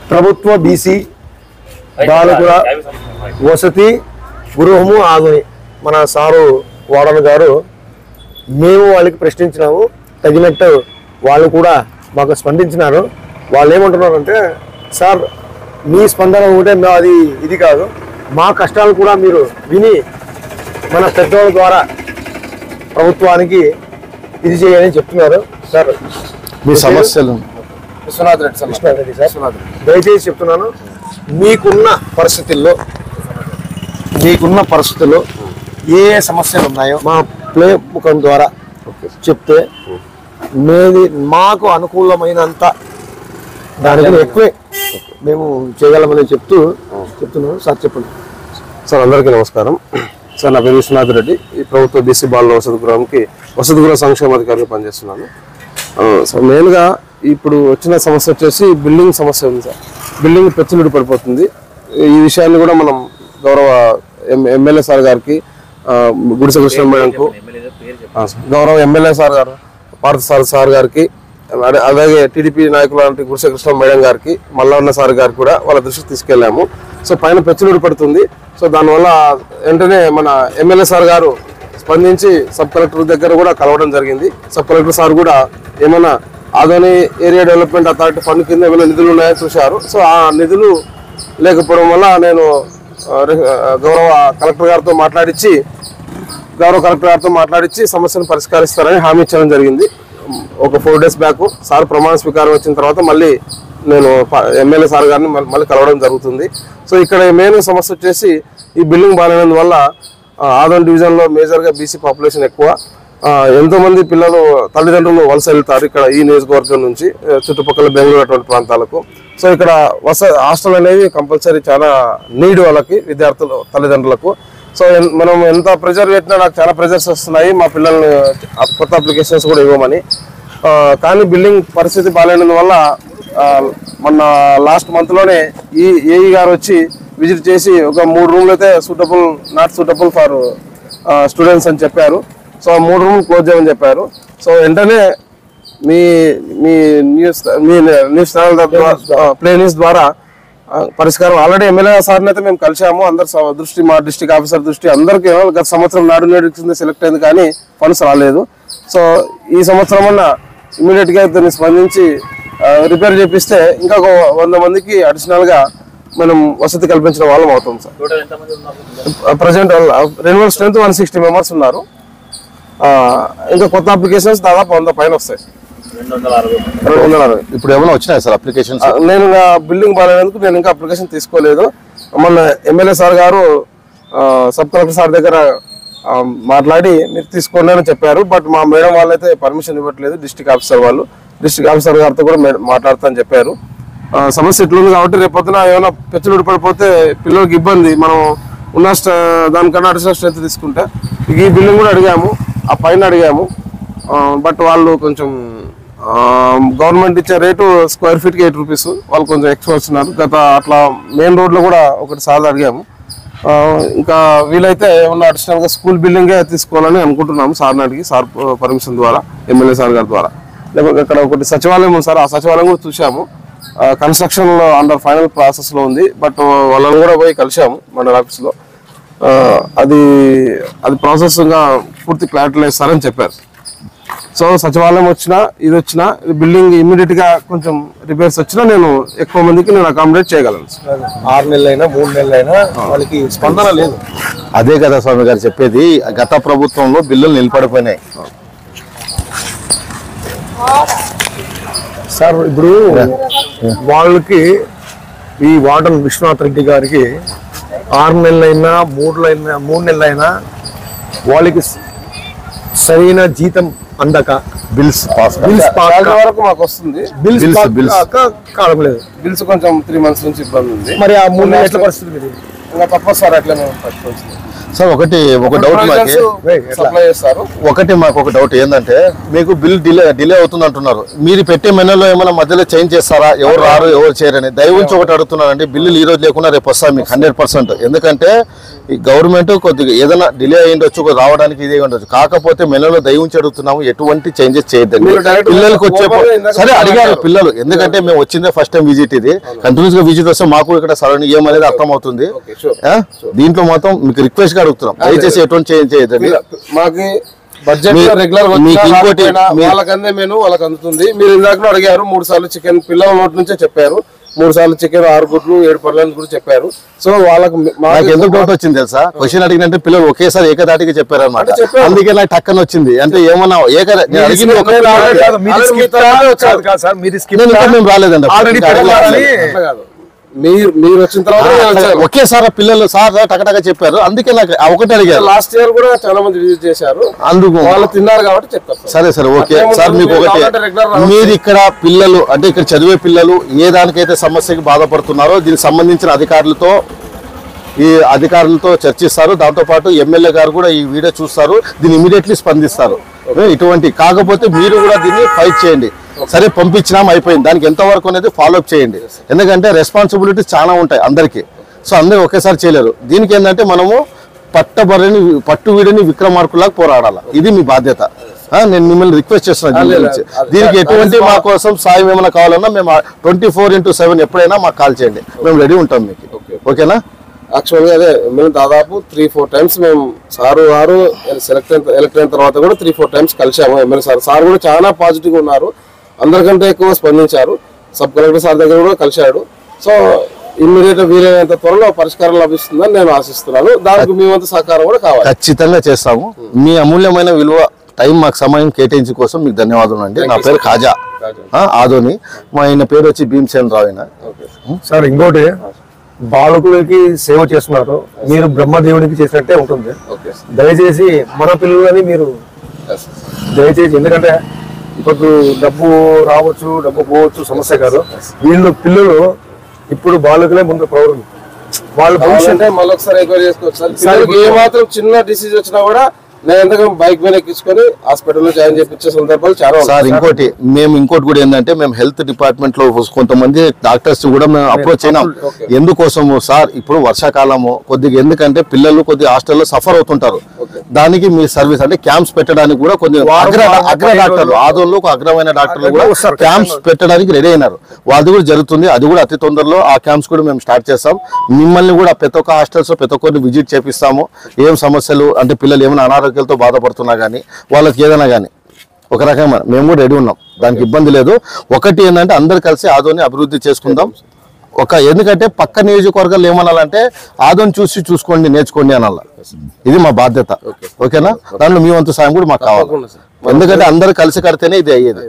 ప్రభుత్వ బీసీ బాలకుల వసతి గృహము ఆగుని మన సారు వాడన్ గారు మేము వాళ్ళకి ప్రశ్నించినాము, తగినట్టు వాళ్ళు కూడా మాకు స్పందించినారు. వాళ్ళు ఏమంటున్నారంటే, సార్ మీ స్పందన ఒకటే అది ఇది కాదు, మా కష్టాలు కూడా మీరు విని మన పెద్దవాళ్ళ ద్వారా ప్రభుత్వానికి ఇది చేయాలని చెప్తున్నారు. సార్ మీ సమస్యలు విశ్వనాథ్ రెడ్డి సార్, దయచేసి చెప్తున్నాను, మీకున్న పరిస్థితుల్లో ఏ సమస్యలు ఉన్నాయో మా ప్లే ముఖం ద్వారా చెప్తే మాకు అనుకూలమైనంత దానికన్నా ఎక్కువే మేము చేయగలమని చెప్తున్నాను. సార్ చెప్పండి. సార్ అందరికీ నమస్కారం. సార్ నా పేరు విశ్వనాథ్ రెడ్డి. ఈ ప్రభుత్వ బీసీ బాలుల వసతి గృహానికి వసతి గృహ సంక్షేమాధికారిగా పనిచేస్తున్నాను. సో మెయిన్గా ఇప్పుడు వచ్చిన సమస్య వచ్చేసి బిల్డింగ్ సమస్య ఉంది సార్. బిల్డింగ్ పెచ్చులుడి పడిపోతుంది. ఈ విషయాన్ని కూడా మనం గౌరవ ఎమ్మెల్యే సార్ గారికి, గుడిసె కృష్ణ మేడంకు, గౌరవ ఎమ్మెల్యే సార్ గారు పార్థ సార్ గారికి, అలాగే టీడీపీ నాయకులు లాంటి గుడిసె కృష్ణ మేడం గారికి, మల్లన్న సార్ గారికి కూడా వాళ్ళ దృష్టికి తీసుకెళ్ళాము. సో పైన పెచ్చులుడి పడుతుంది. సో దానివల్ల వెంటనే మన ఎమ్మెల్యే సార్ గారు స్పందించి సబ్ కలెక్టర్ దగ్గర కూడా కలవడం జరిగింది. సబ్ కలెక్టర్ సార్ కూడా ఏమైనా Adoni area development authority fund కింద ఏమైనా నిధులు ఉన్నాయో చూశారు. సో ఆ నిధులు లేకపోవడం వల్ల నేను గౌరవ కలెక్టర్ గారితో మాట్లాడించి సమస్యను పరిష్కరిస్తారని హామీ ఇచ్చడం జరిగింది. ఒక 4 days బ్యాక్ సార్ ప్రమాణ స్వీకారం వచ్చిన తర్వాత మళ్ళీ నేను ఎమ్మెల్యే సార్ గారిని మళ్ళీ కలవడం జరుగుతుంది. సో ఇక్కడ మెయిన్ సమస్య వచ్చేసి ఈ బిల్డింగ్ బాగాలేనందువల్ల ఆదోని డివిజన్లో మేజర్గా బీసీ పాపులేషన్ ఎక్కువ. ఎంతోమంది పిల్లలు తల్లిదండ్రులు వలస వెళ్తారు ఇక్కడ ఈ నియోజకవర్గం నుంచి చుట్టుపక్కల బెంగళూరు అటువంటి ప్రాంతాలకు. సో ఇక్కడ హాస్టల్ అనేది కంపల్సరీ చాలా నీడ్ వాళ్ళకి, విద్యార్థులు తల్లిదండ్రులకు. సో మనం ఎంత ప్రెజర్ పెట్టినా నాకు చాలా ప్రెజర్స్ వస్తున్నాయి మా పిల్లల్ని కొత్త అప్లికేషన్స్ కూడా ఇవ్వమని. కానీ బిల్డింగ్ పరిస్థితి బాగాలేనందువల్ల మొన్న లాస్ట్ మంత్లోనే ఏఈ గారు వచ్చి విజిట్ చేసి ఒక 3 రూమ్లు అయితే నాట్ సూటబుల్ ఫర్ స్టూడెంట్స్ అని చెప్పారు. సో 3 రూమ్లు క్లోజ్ చేయమని చెప్పారు. సో వెంటనే మీ న్యూస్ ఛానల్ ప్లే న్యూస్ ద్వారా పరిష్కారం ఆల్రెడీ ఎమ్మెల్యే సార్ని అయితే మేము కలిసాము. అందరు దృష్టి, మా డిస్ట్రిక్ట్ ఆఫీసర్ దృష్టి అందరికీ గత సంవత్సరం నాడు నేడు కింద సెలెక్ట్ అయింది కానీ ఫండ్స్ రాలేదు. సో ఈ సంవత్సరం అన్న ఇమీడియట్గా దాన్ని స్పందించి రిపేర్ చేపిస్తే ఇంకా 100 మందికి అడిషనల్గా మనం వసతి కల్పించిన వాళ్ళం అవుతాం sir. Present renewal strength 160 members ఉన్నారు. ఇంకా కొత్త అప్లికేషన్స్ దాదాపు 100 పైన వస్తాయి. 260. ఇప్పుడు ఏమైనా వచ్చినాయి సార్ అప్లికేషన్స్? నేను బిల్డింగ్ బాగాలేనందుకు నేను ఇంకా అప్లికేషన్ తీసుకోలేదు. మొన్న ఎమ్మెల్యే సార్ గారు సబ్ కలెక్టర్ సార్ దగ్గర మాట్లాడి మీరు తీసుకోండి అని చెప్పారు. బట్ మా మేడం వాళ్ళైతే పర్మిషన్ ఇవ్వట్లేదు. డిస్ట్రిక్ట్ ఆఫీసర్ గారితో కూడా మాట్లాడతా అని చెప్పారు. సమస్య ఎట్లుంది కాబట్టి రేపొద్దున ఏమైనా పెచ్చులు పడిపోతే పిల్లలకి ఇబ్బంది. మనం ఉన్న దానికన్నా అడిషనల్ స్ట్రెంత్ తీసుకుంటే ఈ బిల్డింగ్ కూడా అడిగాము, ఆ పైన అడిగాము. బట్ వాళ్ళు కొంచెం గవర్నమెంట్ ఇచ్చే రేటు స్క్వేర్ ఫీట్కి 8 రూపీస్, వాళ్ళు కొంచెం ఎక్కువ వస్తున్నారు. అట్లా మెయిన్ రోడ్లో కూడా ఒకటి సార్లు అడిగాము. ఇంకా వీలైతే ఏమన్నా అడిషనల్గా స్కూల్ బిల్డింగే తీసుకోవాలని అనుకుంటున్నాము. సార్ని అడిగి సార్ పర్మిషన్ ద్వారా, ఎమ్మెల్యే సార్ గారి ద్వారా. లేకపోతే ఇక్కడ ఒకటి సచివాలయం ఉంది సార్, ఆ సచివాలయం కూడా చూసాము. కన్స్ట్రక్షన్లో అండర్ ఫైనల్ ప్రాసెస్లో ఉంది. బట్ వాళ్ళని కూడా పోయి కలిసాము మండల ఆఫీస్లో. అది ప్రాసెస్ ఇంకా పూర్తి క్లారిటీ ఇస్తారని చెప్పారు. సో సచివాలయం వచ్చినా ఇది బిల్డింగ్ ఇమీడియట్గా కొంచెం రిపేర్స్ వచ్చినా నేను ఎక్కువ మందికి నేను అకామిడేట్ చేయగలను. 6 నెలలైనా 3 నెలలైనా వాళ్ళకి స్పందన లేదు. అదే కదా స్వామి గారు చెప్పేది, గత ప్రభుత్వంలో బిల్లులు నిలబడిపోయినాయి సార్. ఇప్పుడు వాళ్ళకి ఈ వార్డన్ విశ్వనాథ్ రెడ్డి గారికి 6 నెలలైనా 3 నెలలైనా వాళ్ళకి సరైన జీతం అందక బిల్స్ వరకు మాకు వస్తుంది. కావట్లేదు. బిల్స్ కొంచెం 3 months నుంచి ఇబ్బంది ఉంది. మరి ఆ 3 నెలల పరిస్థితి ఇంకా తప్పదు సార్, అట్లా మేము పట్టుకోవచ్చు. సార్ ఒక డౌట్ సప్లై చేస్తారు. మాకు ఒక డౌట్ ఏంటంటే మీకు బిల్ డిలే అవుతుంది అంటున్నారు. మీరు పెట్టే మెనూలో ఏమైనా మధ్యలో చేంజ్ చేస్తారా? ఎవరు రారు ఎవరు చేయరని దయవుంచి ఒకటి అడుగుతున్నారండి. బిల్లులు ఈ రోజు లేకుండా రేపు వస్తాయి మీకు 100%. ఎందుకంటే ఈ గవర్నమెంట్ కొద్దిగా ఏదైనా డిలే అయ్యిండొచ్చు, రావడానికి ఇదే ఉండొచ్చు. కాకపోతే మెనూలో దయవుంచి అడుగుతున్నాము, ఎటువంటి చేంజెస్ చేయొద్దండి. పిల్లలకి వచ్చే సరే అడిగారు పిల్లలు, ఎందుకంటే మేము వచ్చిందే ఫస్ట్ టైం విజిట్. ఇది కంటిన్యూస్ గా విజిట్ వస్తే మాకు ఇక్కడ సరౌండింగ్ ఏమనేది అర్థం అవుతుంది. దీంట్లో మాత్రం మీకు రిక్వెస్ట్ గా అడుగుతున్నాం, దయచేసి ఎటువంటి చేంజ్ చేయొద్దండి. మాకు బడ్జెట్ రెగ్యులర్ వాళ్ళకందే మెను వాళ్ళకి అందుతుంది. మీరు ఇందాక అడిగారు 3 సార్లు చికెన్, పిల్లల నోటి నుంచే చెప్పారు 3 సార్లు చికెన్, 6 గుడ్లు 7 పర్లేదు కూడా చెప్పారు. సో వాళ్ళకి నాకు ఎందుకు డౌట్ వచ్చింది తెలుసా? క్వశ్చన్ అడిగినంటే పిల్లలు ఒకేసారి ఏకదాటిగా చెప్పారు అన్నమాట. అందుకే నాకు టక్కన వచ్చింది. అంటే ఏమన్నా మేము రాలేదండి. మీరు వచ్చిన తర్వాత ఒకేసారి పిల్లలు సార్ టకటగా చెప్పారు. అందుకే నాకు ఒకటి అడిగారు. లాస్ట్ ఇయర్ కూడా చాలా మంది విజిట్ చేశారు, అందుకు వాళ్ళు తిన్నారు కాబట్టి చెప్తారు. సరే ఓకే సార్. మీకు ఒకటి, మీరు ఇక్కడ పిల్లలు అంటే ఇక్కడ చదివే పిల్లలు ఏ దానికైతే సమస్యకి బాధపడుతున్నారో దీనికి సంబంధించిన అధికారులతో చర్చిస్తారు. దాంతోపాటు ఎమ్మెల్యే గారు కూడా ఈ వీడియో చూస్తారు, దీన్ని ఇమీడియట్లీ స్పందిస్తారు. ఇటువంటి కాకపోతే మీరు కూడా దీన్ని ఫైట్ చేయండి. సరే పంపించినాం అయిపోయింది, దానికి ఎంతవరకు అనేది ఫాలోఅప్ చేయండి. ఎందుకంటే రెస్పాన్సిబిలిటీస్ చాలా ఉంటాయి అందరికీ. సో అందరూ ఒకేసారి చేయలేరు. దీనికి ఏంటంటే మనము పట్టు వీడిని విక్రమార్కులాగా పోరాడాలి. ఇది మీ బాధ్యత. నేను మిమ్మల్ని రిక్వెస్ట్ చేస్తున్నాను. దీనికి ఎటువంటి మా కోసం సాయం ఏమైనా కావాలన్నా మేము 24/7 ఎప్పుడైనా మాకు కాల్ చేయండి, మేము రెడీ ఉంటాం మీకు. ఓకేనా? యాక్చువల్గా అదే మేము దాదాపు 3-4 టైమ్స్ మేము సారు ఎలక్ట్ అయిన తర్వాత కూడా 3-4 టైమ్స్ కలిసాము ఎమ్మెల్యే సార్ కూడా చాలా పాజిటివ్గా ఉన్నారు. అందరికంటే ఎక్కువ స్పందించారు. సబ్ కలెక్టర్ సార్ దగ్గర కూడా కలిశాడు. సో ఇమ్మీడియట్ వీలైనంత త్వరలో పరిష్కారం లభిస్తుందని నేను ఆశిస్తున్నాను. దానికి మీ వంతు సహకారం కూడా కావాలి. ఖచ్చితంగా చేస్తాము. మీ అమూల్యమైన విలువ టైం మాకు సమయం కేటాయించే కోసం మీకు ధన్యవాదాలు అండి. నా పేరు ఖాజా ఆదోని, మా ఆయన పేరు వచ్చి భీమసేన్ రావు. సార్ ఇంకోటి, బాలకులకి సేవ చేస్తున్నారు, మీరు బ్రహ్మదేవునికి చేసినట్టే ఉంటుంది. దయచేసి మన పిల్లలని మీరు దయచేసి, ఎందుకంటే ఇప్పుడు డబ్బు రావచ్చు డబ్బు పోవచ్చు సమస్య కాదు. వీళ్ళు పిల్లలు ఇప్పుడు బాలకులే ముందు పౌరులు. వాళ్ళ భవిష్యత్ మళ్ళొకసారి ఎంక్వైరీ చేసుకోవచ్చు. ఏ మాత్రం చిన్న డిసీజ్ వచ్చినా కూడా నేను ఎంతగానో బైక్ మీద ఎక్కించుకొని హాస్పిటల్లో జాయిన్ చేయించే సందర్భాలు చాలా. సార్ ఇంకోటి కూడా ఏంటంటే మేము హెల్త్ డిపార్ట్మెంట్ లో కొంతమంది డాక్టర్స్ కూడా మేము అప్రోచ్ అయినాం. ఎందుకోసము సార్, ఇప్పుడు వర్షాకాలము కొద్దిగా, ఎందుకంటే పిల్లలు కొద్దిగా హాస్టల్లో సఫర్ అవుతుంటారు. దానికి మీ సర్వీస్ అంటే క్యాంప్స్ పెట్టడానికి కూడా కొద్దిగా అగ్ర డాక్టర్లు ఆదోళ్ళు ఒక అగ్రమైన డాక్టర్లు కూడా క్యాంప్స్ పెట్టడానికి రెడీ అయినారు. వాళ్ళది కూడా జరుగుతుంది. అది కూడా అతి తొందరలో ఆ క్యాంప్స్ కూడా మేము స్టార్ట్ చేస్తాం. మిమ్మల్ని కూడా ప్రతి ఒక్క హాస్టల్స్ ప్రతి ఒక్కరిని విజిట్ చేపిస్తాము. ఏం సమస్యలు అంటే పిల్లలు ఏమైనా అనారోగ్యాలతో బాధపడుతున్నా కానీ వాళ్ళకి ఏదైనా కానీ ఒక రకమైన మేము కూడా రెడీ ఉన్నాం, దానికి ఇబ్బంది లేదు. ఒకటి ఏంటంటే అందరు కలిసి ఆదోని అభివృద్ధి చేసుకుందాం. ఎందుకంటే పక్క నియోజకవర్గాలు ఏమనాలంటే ఆదోని చూసుకోండి నేర్చుకోండి అనాల. ఇది మా బాధ్యత. ఓకేనా? దాంట్లో మీ వంతు సాయం కూడా మాకు కావాలి. ఎందుకంటే అందరు కలిసి కడితేనే ఇది అయ్యేది.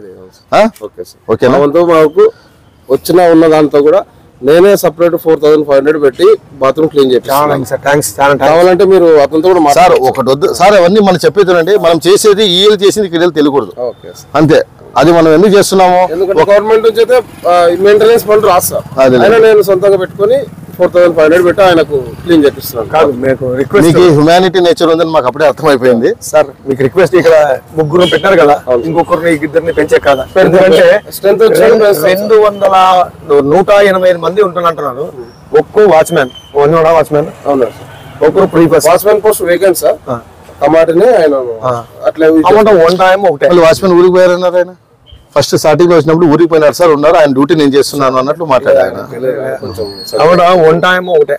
ఓకేనా? మాకు ఉన్న దాంతో కూడా నేనే సపరేట్ 4500 పెట్టి బాత్రూమ్ క్లీన్ చేస్తాను. కావాలంటే మీరు అతనితో కూడా సార్ ఒకటి వద్దు సార్, అవన్నీ మనం చెప్పేది మనం చేసేది ఈఎల్ చేసింది ఇక్కడ తెలియకూడదు అంతే. అది మనం ఎందుకు చేస్తున్నాము? గవర్నమెంట్ నుంచి అయితే మెయింటెనెన్స్ ఫండ్ రాస్తారు, నేను సొంతంగా పెట్టుకుని 4500 పెట్టి ఆయనకు క్లీన్ చేపిస్తున్నాను. కాదు, మీకు రిక్వెస్ట్, మీకు హ్యుమానిటీ నేచర్ ఉందని మాకు అప్పుడే అర్థమైపోయింది సార్. మీకు రిక్వెస్ట్, ఇక్కడ 3 పెట్టారు కదా, ఇంకొకరిని 2 పెంచే కదా. ఎందుకంటే 185 మంది ఉంటున్నారు. ఒక్కో వాచ్మెన్ వాచ్మెన్ ఒక్కరు pre watchman post vacant sir. టమాటానే ఆయన అట్లా వన్ టైం ఒకటే వాచ్మెన్ ఊరికి పోయారన్నారు. ఆయన ఫస్ట్ స్టార్టింగ్ లో వచ్చినప్పుడు ఊరికి పోయినారు సార్, ఉన్నారు, ఆయన డ్యూటీ నేను చేస్తున్నాను అన్నట్లు మాట్లాడారు. వన్ టైం ఒకటే.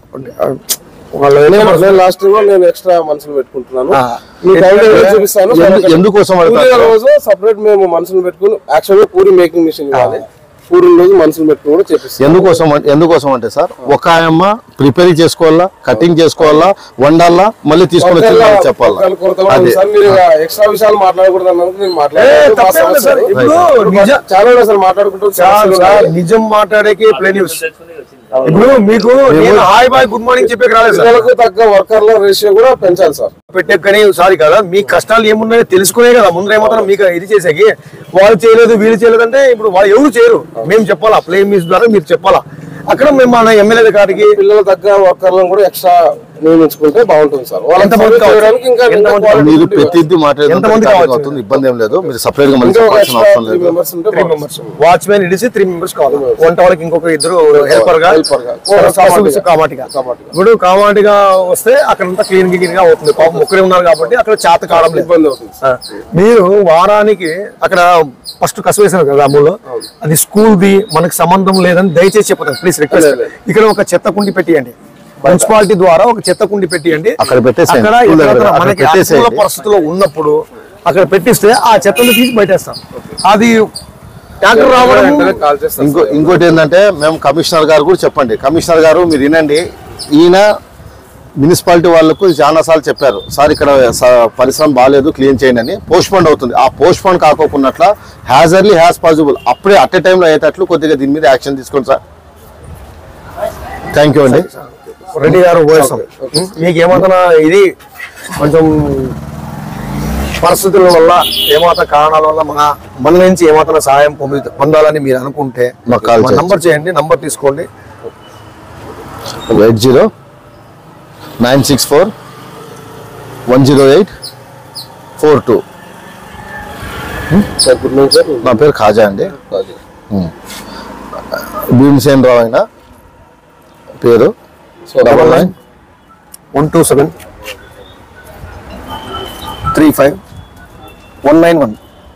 లాస్ట్ నేను ఎక్స్ట్రా మనుషులు పెట్టుకుంటున్నాను. ఎందుకోసం రోజు సపరేట్ మేము మనుషులు పెట్టుకుని యాక్చువల్గా పూరి మేకింగ్ మిషన్ ఇవ్వాలి. మనుషులు పెట్టుకుని కూడా చెప్పిస్తాం. ఎందుకోసం అంటే సార్, ఒక ఆయమ్మ ప్రిపేర్ చేసుకోవాలా, కటింగ్ చేసుకోవాలా, వండాలా, మళ్ళీ తీసుకొని వచ్చి చెప్పాలా. ఎక్స్ట్రా విషయాలు మాట్లాడకూడదు అన్నందుకు నేను మాట్లాడుకుంటాను. నిజం మాట్లాడేకి ప్లేన్ న్యూస్. ఇప్పుడు మీకు హాయ్ బాయ్ గుడ్ మార్నింగ్ చెప్పే పిల్లలకు తగ్గ వర్కర్ల రేషియో కూడా పెంచాలి సార్. పెట్టే సారీ కదా, మీ కష్టాలు ఏమున్నాయో తెలుసుకునే కదా ముందు ఏమవుతారో మీకు ఇది చేసేకి. వాళ్ళు చేయలేదు వీళ్ళు చేయలేదు అంటే ఇప్పుడు వాళ్ళు ఎవరు చేయరు, మేము చెప్పాలా, ప్లే న్యూస్ ద్వారా మీరు చెప్పాలా. అక్కడ మేము మన ఎమ్మెల్యే గారికి పిల్లల తగ్గ వర్కర్లను కూడా ఎక్స్ట్రా నియమించుకుంటే బాగుంటుంది సార్. వాళ్ళకి ఎంతమంది చేయడానికి ఇంకా మీరు ప్రతిదీ మాట్లాడుతుంది ఇబ్బంది ఏం లేదు. మీరు సపరేట్ గా మళ్ళీ చెప్పాల్సిన అవసరం లేదు. వాచ్మెన్ ఇడిసి 3 మెంబర్స్ కావాలి. వంట వాళ్ళకి ఇంకొక 2 హెల్పర్ గా ఇప్పుడు కామాటిగా వస్తే అక్కడంతా క్లీన్ గా అవుతుంది. పాపం ముక్కరే ఉన్నారు కాబట్టి అక్కడ చేత కావడం ఇబ్బంది అవుతుంది. మీరు వారానికి అక్కడ ఫస్ట్ కసివేశారు కదా అమూల్లో, అది స్కూల్ ది మనకు సంబంధం లేదని దయచేసి చెప్పండి ప్లీజ్ రిక్వెస్ట్. ఇక్కడ ఒక చెత్త కుండి పెట్టియండి, మున్సిపాలిటీ ద్వారా ఒక చెత్త కుండి పెట్టియండి. అక్కడ మనకి అనుకూల పరిస్థితుల్లో ఉన్నప్పుడు అక్కడ పెట్టిస్తే ఆ చెత్తను తీసి బయటేస్తాం. అది ట్యాంకర్ రావడం. ఇంకోటి ఏంటంటే మేము కమిషనర్ గారు కూడా చెప్పండి, కమిషనర్ గారు మీరు వినండి, ఈయన మున్సిపాలిటీ వాళ్ళకు చాలా సార్లు చెప్పారు సార్ ఇక్కడ పరిశ్రమ బాగాలేదు క్లీన్ చేయండి అని. పోస్ట్పోన్ అవుతుంది. ఆ పోస్ట్పోన్ కాకోకున్నట్ల హ్యాజర్లీ హ్యాస్ పాసిబుల్ అప్పుడే అట్ ఏ టైంలో అయ్యేటట్లు కొద్దిగా దీని మీద యాక్షన్ తీసుకోండి సార్. థ్యాంక్ యూ అండి. రెడ్డి గారు మీకు ఏమాత్రం ఇది కొంచెం పరిస్థితుల వల్ల ఏమాత్రం కారణాల వల్ల మన నుంచి ఏమాత్రం సహాయం పొందాలని మీరు అనుకుంటే నంబర్ చేయండి, నంబర్ తీసుకోండి. 80-964-108-42. నా పేరు ఖాజా అండి. భీమసేన్ రావు అయినా పేరు. 99-127-35-191.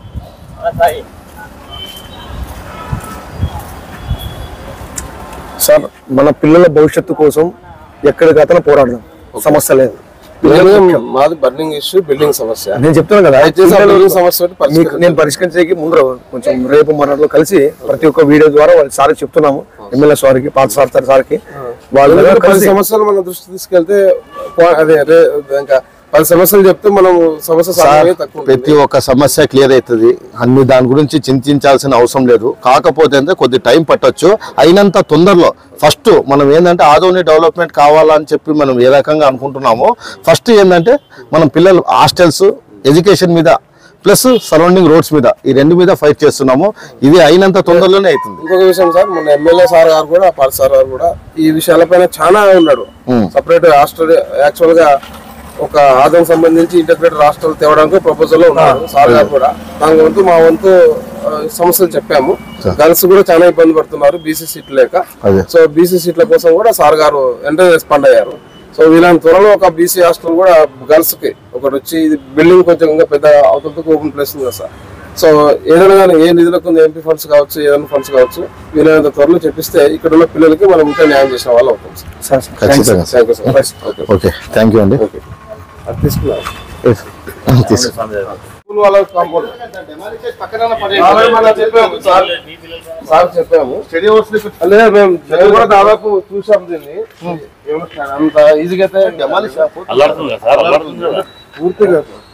సార్ మన పిల్లల భవిష్యత్తు కోసం ఎక్కడికైనా పోరాడదాం, సమస్య లేదు. మాది బర్నింగ్ ఇష్యూ, బిల్డింగ్ సమస్య. నేను చెప్తున్నాను కదా, సమస్య నేను పరిష్కరించేకి ముందు కొంచెం రేపు మరణంలో కలిసి ప్రతి ఒక్క వీడియో ద్వారా వాళ్ళ సార్కి చెప్తున్నాము, ఎమ్మెల్యే సార్కి, పాత సార్కి. వాళ్ళు 10 సమస్యలు మన దృష్టి తీసుకెళ్తే అదే ఇంకా 10 సమస్యలు చెప్తే మనం సమస్య ప్రతి ఒక్క సమస్య క్లియర్ అవుతుంది. అన్ని దాని గురించి చింతించాల్సిన అవసరం లేదు. కాకపోతే అంటే కొద్ది టైం పట్టొచ్చు. అయినంత తొందరలో ఫస్ట్ మనం ఏంటంటే ఆదోని డెవలప్మెంట్ కావాలని చెప్పి మనం ఏ రకంగా అనుకుంటున్నామో ఫస్ట్ ఏంటంటే మనం పిల్లలు హాస్టల్స్, ఎడ్యుకేషన్ మీద ప్లస్ సరౌండింగ్ రోడ్స్ మీద ఈ 2 మీద ఫైట్ చేస్తున్నాము. ఇది అయినంత తొందరలోనే అవుతుంది. ఇంకొక విషయం సార్, మన ఎమ్మెల్యే సార్ గారు కూడా, పార్టీ సార్ గారు కూడా ఈ విషయాలపైన చాలా ఉన్నాడు. సపరేట్ హాస్టల్ యాక్చువల్ గా ఒక ఆదాయం సంబంధించి ఇంటగ్రేటెడ్ హాస్టల్ తేవడానికి ప్రపోజల్ లో ఉన్నారు సార్ గారు కూడా. దాని వంతు మా వంతు సమస్యలు చెప్పాము. గర్ల్స్ కూడా చాలా ఇబ్బంది పడుతున్నారు బీసీ సీట్లు లేక. సో బీసీ సీట్ల కోసం కూడా సార్ గారు వెంటనే రెస్పాండ్ అయ్యారు. సో వీళ్ళని త్వరలో ఒక బీసీ హాస్టల్ కూడా గర్ల్స్ కి ఒకటి వచ్చి, బిల్డింగ్ కొంచెం ఇంకా పెద్ద అవుతుంది, ఓపెన్ ప్లేస్ ఉంది కదా సార్. సో ఏదైనా కానీ ఏ నిధులకు ఎంపీ ఫండ్స్ కావచ్చు, ఏదైనా ఫండ్స్ కావచ్చు, వీలైనంత త్వరలో చెప్పిస్తే ఇక్కడ ఉన్న పిల్లలకి మనం ఇంకా న్యాయం చేసిన వాళ్ళు అవుతాం సార్. ఓకే, థ్యాంక్ యూ అండి. తీసుకున్నాం చెప్పాము. మేము దాదాపు చూసాం దీన్ని. అంత ఈజీగా పూర్తిగా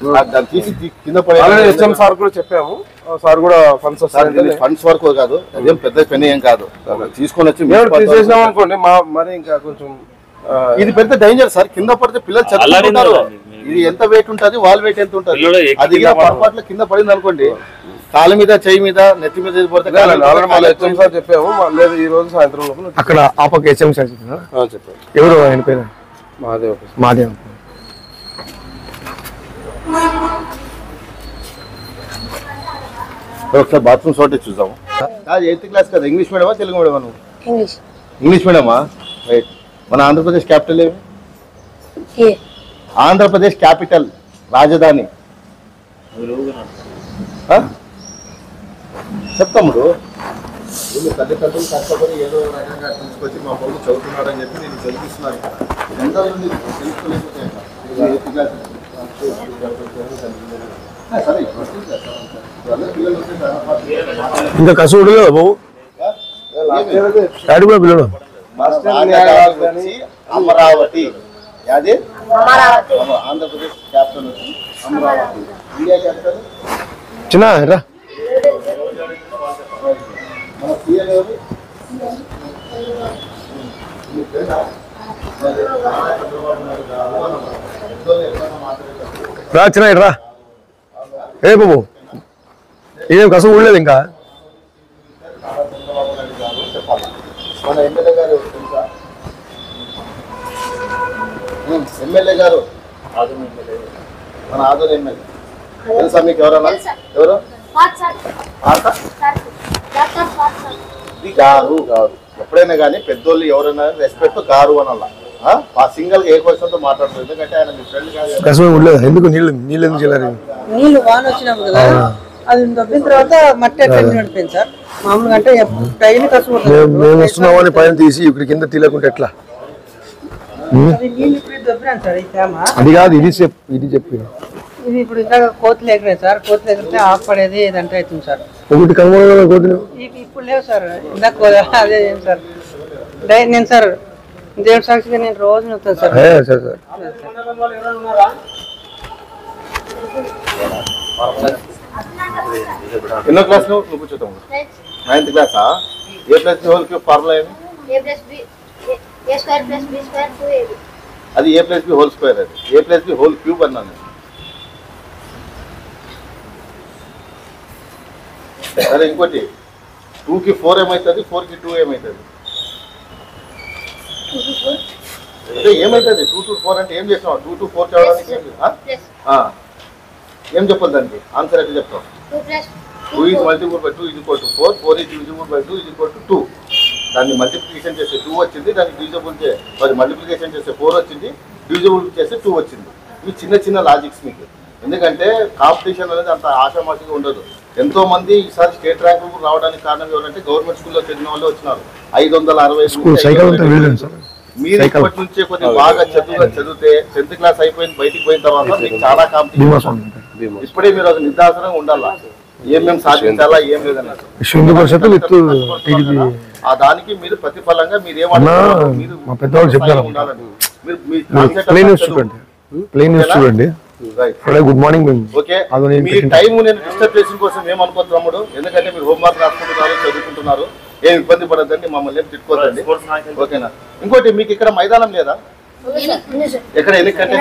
హెచ్ఎం సార్ కూడా చెప్పాము. సార్ కూడా ఫండ్స్ వరకు కాదు, అదేం పెద్ద పని ఏం కాదు. తీసుకొని వచ్చి తీసేసినాం అనుకోండి, మరి ఇంకా కొంచెం ఇది పెద్ద డేంజర్ సార్. కింద పడితే పిల్లలు చదువుకుంటారు. ఇది ఎంత వెయిట్ ఉంటుంది, వాళ్ళ వెయిట్ ఎంత ఉంటుంది, అది పొరపాట్లు కింద పడింది అనుకోండి, కాళ్ళ మీద, చెయ్యి మీద, నెత్తి మీద పడితే హెచ్ఎం సార్ చెప్పాము. లేదు ఈ రోజు సాయంత్రం అక్కడ ఆపక హెచ్ఎం సార్ చెప్పాము. ఎవరు ఆయన పేరు? మాదేవ్. ఒకసారి బాత్రూమ్ షార్టేజ్ చూసాము. 8th క్లాస్ కదా, ఇంగ్లీష్ మీడియమా తెలుగు మీడియమా? నువ్వు ఇంగ్లీష్ మీడియమా? రైట్. మన ఆంధ్రప్రదేశ్ క్యాపిటల్ ఏమి? ఆంధ్రప్రదేశ్ క్యాపిటల్ రాజధాని చెప్తాముడు. తల్లిదండ్రులు కష్టపడి ఏదో రకంగా తీసుకొచ్చి మా పనులు చదువుతున్నారని చెప్పి నేను చదివిస్తున్నాను. ఇంకా కసుడు బాబు డాడీ కూడా పిల్లడు. అమరావతి అదే ఆంధ్రప్రదేశ్ క్యాపిటల్ వచ్చి అమరావతి. ఇండియా క్యాపిటల్ చిన్న రా. రా చిన్న రా. ఏ బాబు ఏం కసం ఊడలేదు ఇంకా. మన ఎమ్మెల్యే గారు తెలుసా? ఎమ్మెల్యే గారు మన ఆదోని ఎమ్మెల్యే తెలుసా మీకు? ఎవరన్నా ఎవరు ఇది గారు ఎప్పుడైనా కానీ పెద్దోళ్ళు ఎవరైనా రెస్పెక్ట్ గారు అనల్లా. ఆ సింగల్ ఏ క్వశ్చన్ తో మాట్లాడుతుంది, ఎందుకంటే ఆయన మీ ఫ్రెండ్ కాదు. ఎందుకు నీళ్ళు ఎందుకు చెల్లారు? నీళ్ళు వాన వచ్చినప్పుడు కదా అది దొబ్బిన తర్వాత మట్టి ఎట్లా నడిపోయింది సార్. మామూలుగా అంటే డైలీ కష్టపడుతుంది. మేము వస్తున్నామని పైన తీసి ఇక్కడ కింద తీయలేకుంటే ఎట్లా? అది నీళ్ళు ఇప్పుడు దొబ్బినాను సార్. ఈ తేమ అది కాదు, ఇది చెప్పి ఇది ఇప్పుడు ఇందాక కోతులు ఎగిరాయి సార్. కోతులు ఎగిరితే ఆఫ్ పడేది ఇదంతా అవుతుంది సార్. ఒకటి కనుగొన కోతులు ఇప్పుడు లేవు సార్. ఇందాక అదే ఏం సార్ నేను సార్ దేవుడి సాక్షిగా నేను రోజు నొత్తాను సార్. ఎన్నో క్లాస్ నువ్వు కూర్చోతావు? 9th క్లాసా? A plus B whole cube formula ఏమి? అది A plus B whole square. అది A plus B whole cube అన్నాను. సరే ఇంకోటి 2కి 4 ఏమవుతుంది, 4కి 2 ఏమవుతుంది? అంటే ఏమవుతుంది 2 to 4 అంటే ఏం చేస్తావు? 2 to 4 చదవడానికి ఏం చెప్పాలి దానికి? ఆన్సర్ ఎట్లా చెప్తావు? 2 is multiplied by 2 is equal to 4, 4 is divisible by 2 is equal to 2. దాన్ని మల్టిప్లికేషన్ చేస్తే 2 వచ్చింది, దాన్ని డివిజిబుల్ మరి మల్టిప్లికేషన్ చేస్తే 4 వచ్చింది, డివిజిబుల్ చేస్తే 2 వచ్చింది. ఇవి చిన్న చిన్న లాజిక్స్ మీకు. ఎందుకంటే కాంపిటీషన్ అనేది అంత ఆశామాషిగా ఉండదు. ఎంతో మంది ఈసారి స్టేట్ ర్యాంక్ రావడానికి కారణం ఎవరంటే గవర్నమెంట్ స్కూల్లో చదివిన వాళ్ళు వచ్చినారు. 560 మీరు ఇప్పటి నుంచే కొద్దిగా బాగా చదివితే 10th క్లాస్ అయిపోయింది, బయటికి పోయిన తర్వాత మీకు చాలా కాంపిటీషన్. ఇప్పుడే మీరు ఒక నిర్దాసనంగా ఉండాలా, ఏమేమి సాధించాలా ఏం లేదన్నారు. ఆ దానికి మీరు ప్రతిఫలంగా మీరు ఏమన్నారు, మీరు ఉండాలండి. Good morning. ఓకే, మీ టైం నేను డిస్టర్బ్ చేసిన కోసం ఏమనుకోవద్దు తమ్ముడు, ఎందుకంటే మీరు హోంవర్క్ రాసుకుంటున్నారు, చదువుకుంటున్నారు. ఏం ఇబ్బంది పడద్దండి, మమ్మల్ని ఏం తిట్టుకోదండి. ఓకేనా? ఇంకోటి మీకు ఇక్కడ మైదానం లేదా? ఎక్కడ ఎన్నికంటే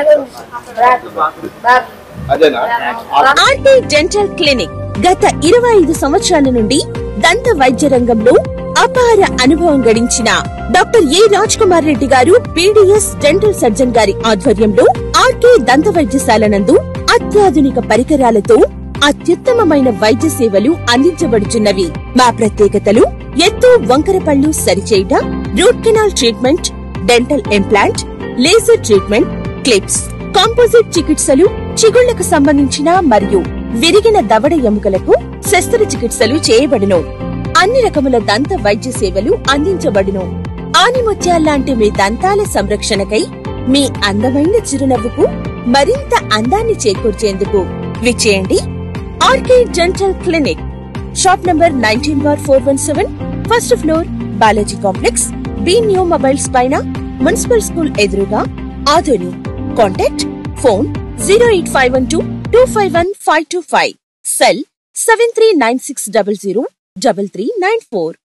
అదేనా? ఆర్కే డెంటల్ క్లినిక్ గత 25 సంవత్సరాల నుండి దంత వైద్య రంగంలో అపార అనుభవం గడించిన డాక్టర్ ఏ రాజ్ కుమార్ రెడ్డి గారు పీడీఎస్ డెంటల్ సర్జన్ గారి ఆధ్వర్యంలో ఆర్కే దంత వైద్యశాల నందు అత్యాధునిక పరికరాలతో అత్యుత్తమమైన వైద్య సేవలు అందించబడుచున్నవి. మా ప్రత్యేకతలు ఎత్తు వంకర పళ్ళు సరిచేయుట, root canal treatment, dental implant, laser treatment, clips, composite చికిత్సలు, చిగుళ్లకు సంబంధించిన మరియు విరిగిన దవడ ఎముకలకు శస్త్రచికిత్సలు చేయబడును. అన్ని రకముల దంత వైద్య సేవలు అందించబడును. ఆనిముత్యాల్లాంటి మీ దంతాల సంరక్షణకై మీ అందమైన చిరునవ్వుకు మరింత అందాన్ని చేకూర్చేందుకు విచ్చేయండి RK dental clinic. Shop number 19/417, first floor, Balaji complex, B new mobiles పైన, మున్సిపల్ స్కూల్ ఎదురుగా, ఆదోని. Contact phone 08512251525, cell 7396003394.